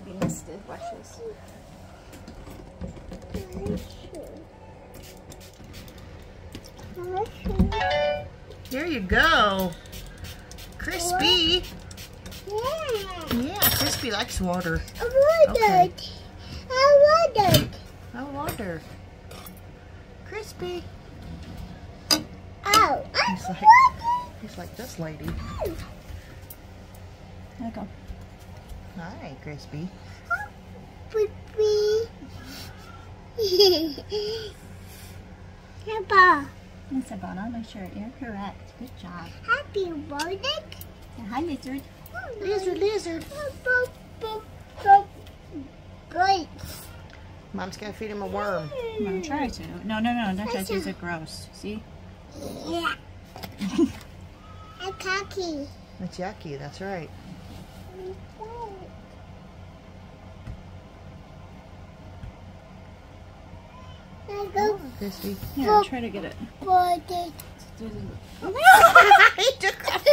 be misted. Watch this. There you go. Crispy. Yeah, Crispy likes water. I want it. I want it. Oh, water. Crispy. Oh, He's like this lady. There you go. Hi, Crispy. Crispy. Papa. Miss Ivana, make sure you're correct. Good job. Happy birthday. Hi, lizard. Lizard. Great. Mom's got to feed him a worm. I'm gonna try to. No, don't try to. These are gross. See? Yeah. A cocky. It's yucky, that's right. Go Crispy. Yeah, try to get it. birthday. He took off.